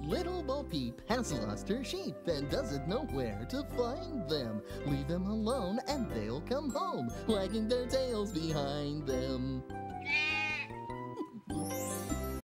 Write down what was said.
Little Bo Peep has lost her sheep and doesn't know where to find them. Leave them alone and they'll come home, wagging their tails behind them.